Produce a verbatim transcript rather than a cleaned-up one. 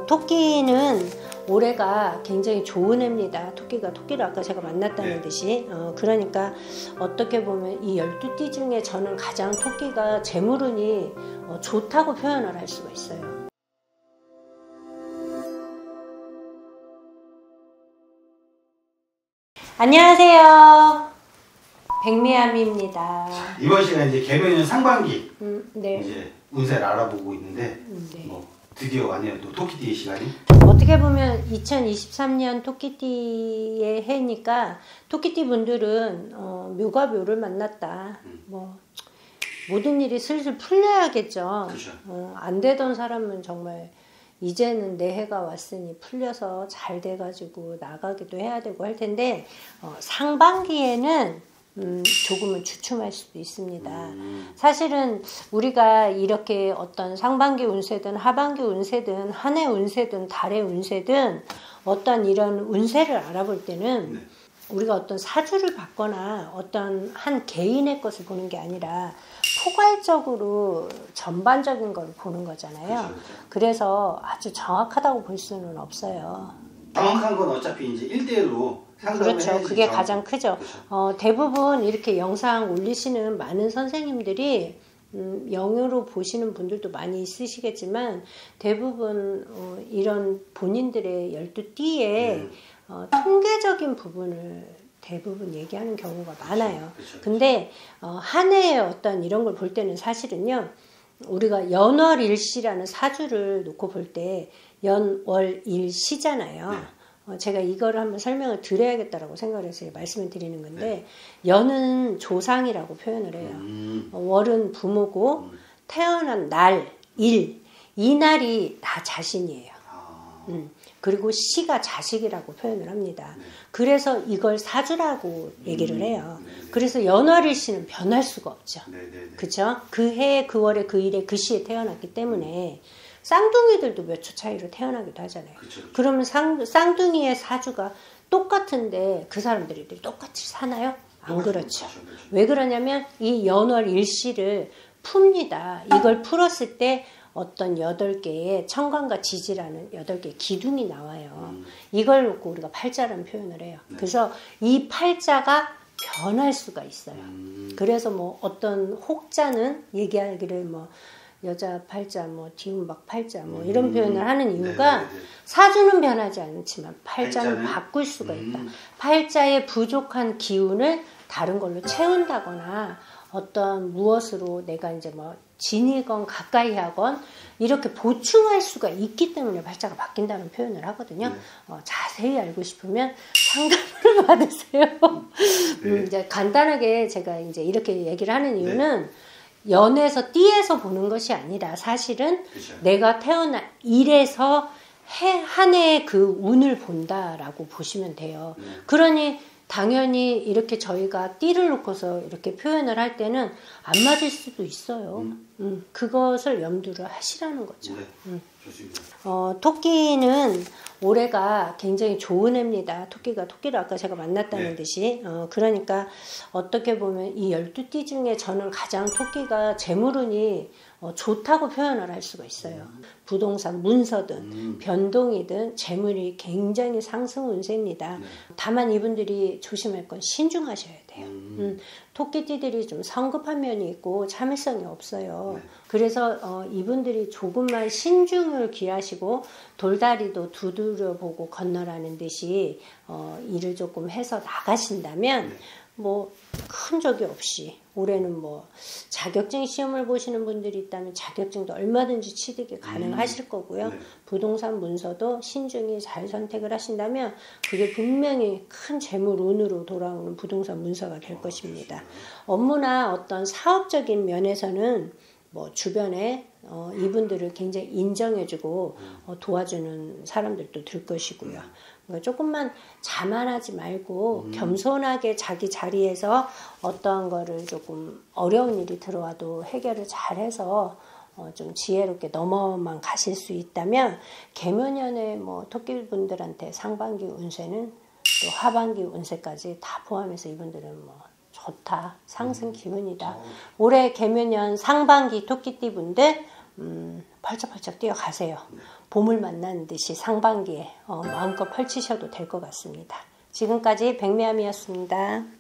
토끼는 올해가 굉장히 좋은 해입니다. 토끼가 토끼를 아까 제가 만났다는 네. 듯이 어, 그러니까 어떻게 보면 이 열두 띠 중에 저는 가장 토끼가 재물운이 어, 좋다고 표현을 할 수가 있어요. 안녕하세요. 백미암입니다. 이번 시간 이제 개묘년 상반기 음, 네. 이제 운세를 알아보고 있는데 음, 네. 뭐 드디어 왔네요. 또 토끼띠의 시간이. 어떻게 보면 이천이십삼 년 토끼띠의 해니까 토끼띠 분들은 어, 묘가 묘를 만났다. 음. 뭐 모든 일이 슬슬 풀려야겠죠. 그렇죠. 어, 안 되던 사람은 정말 이제는 내 해가 왔으니 풀려서 잘 돼가지고 나가기도 해야 되고 할 텐데 어, 상반기에는 음, 조금은 주춤할 수도 있습니다. 음. 사실은 우리가 이렇게 어떤 상반기 운세든 하반기 운세든 한 해 운세든 달의 운세든 어떤 이런 운세를 알아볼 때는 네. 우리가 어떤 사주를 받거나 어떤 한 개인의 것을 보는 게 아니라 포괄적으로 전반적인 걸 보는 거잖아요. 그렇죠, 그렇죠. 그래서 아주 정확하다고 볼 수는 없어요. 정확한 건 어차피 이제 일 대일로 상담을 그렇죠. 해야지 그게 정확- 가장 크죠. 그렇죠. 어, 대부분 이렇게 영상 올리시는 많은 선생님들이 음, 영어로 보시는 분들도 많이 있으시겠지만 대부분 어, 이런 본인들의 열두 띠의 음. 어, 통계적인 부분을 대부분 얘기하는 경우가 많아요. 그렇죠. 근데 어, 한 해의 어떤 이런 걸 볼 때는 사실은요. 우리가 연월일시라는 사주를 놓고 볼 때 연월일시잖아요. 네. 어, 제가 이거를 한번 설명을 드려야겠다라고 생각을 해서 말씀을 드리는 건데 연은 조상이라고 표현을 해요. 음. 어, 월은 부모고 음. 태어난 날, 일, 이 날이 다 자신이에요. 아. 음. 그리고 시가 자식이라고 표현을 합니다. 네. 그래서 이걸 사주라고 얘기를 음. 해요. 네, 네. 그래서 연월일시는 변할 수가 없죠. 네네네. 그쵸? 그 해에 그 월에 그 일에 그 시에 태어났기 때문에 쌍둥이들도 몇 초 차이로 태어나기도 하잖아요. 그쵸, 그쵸. 그러면 상, 쌍둥이의 사주가 똑같은데 그 사람들이 똑같이 사나요? 안 똑같죠. 그렇죠. 그쵸, 그쵸. 왜 그러냐면 이 연월 일시를 풉니다. 이걸 풀었을 때 어떤 여덟 개의 청간과 지지라는 여덟 개의 기둥이 나와요. 음. 이걸 놓고 우리가 팔자라는 표현을 해요. 네. 그래서 이 팔자가 변할 수가 있어요. 음. 그래서 뭐 어떤 혹자는 얘기하기를 뭐 여자 팔자, 뭐 디움박 팔자, 뭐 이런 음. 표현을 하는 이유가 네네네. 사주는 변하지 않지만 팔자는, 팔자는? 바꿀 수가 있다. 음. 팔자의 부족한 기운을 다른 걸로 채운다거나 어떤 무엇으로 내가 이제 뭐 진이건 가까이 하건 이렇게 보충할 수가 있기 때문에 팔자가 바뀐다는 표현을 하거든요. 네. 어, 자세히 알고 싶으면 상담을 받으세요. 네. 음, 이제 간단하게 제가 이제 이렇게 얘기를 하는 이유는 연에서 띠에서 보는 것이 아니라 사실은 그쵸. 내가 태어난 일에서 해, 한 해의 그 운을 본다라고 보시면 돼요. 네. 그러니 당연히 이렇게 저희가 띠를 놓고서 이렇게 표현을 할 때는 안 맞을 수도 있어요. 음. 음, 그것을 염두를 하시라는 거죠. 네. 음. 좋습니다. 어, 토끼는 올해가 굉장히 좋은 해입니다. 토끼가 토끼를 아까 제가 만났다는 네. 듯이 어, 그러니까 어떻게 보면 이 열두 띠 중에 저는 가장 토끼가 재물운이 어, 좋다고 표현을 할 수가 있어요. 부동산, 문서든 음. 변동이든 재물이 굉장히 상승 운세입니다. 네. 다만 이분들이 조심할 건 신중하셔야 돼요. 음. 음, 토끼띠들이 좀 성급한 면이 있고 참을성이 없어요. 네. 그래서 어, 이분들이 조금만 신중을 기하시고 돌다리도 두드려 보고 건너라는 듯이 어, 일을 조금 해서 나가신다면 네. 뭐 큰 적이 없이 올해는 뭐 자격증 시험을 보시는 분들이 있다면 자격증도 얼마든지 취득이 가능하실 거고요. 네. 부동산 문서도 신중히 잘 선택을 하신다면 그게 분명히 큰 재물운으로 돌아오는 부동산 문서가 될 것입니다. 업무나 어떤 사업적인 면에서는 뭐 주변에 어, 이분들을 굉장히 인정해주고 어, 도와주는 사람들도 들 것이고요. 그러니까 조금만 자만하지 말고 음. 겸손하게 자기 자리에서 어떠한 거를 조금 어려운 일이 들어와도 해결을 잘해서 어, 좀 지혜롭게 넘어만 가실 수 있다면 개묘년의 뭐 토끼분들한테 상반기 운세는 또 하반기 운세까지 다 포함해서 이분들은 뭐 좋다, 상승 기운이다. 올해 개묘년 상반기 토끼띠 분들 음, 펄쩍펄쩍 뛰어가세요. 봄을 만나는 듯이 상반기에 어, 마음껏 펼치셔도 될 것 같습니다. 지금까지 백미암이었습니다.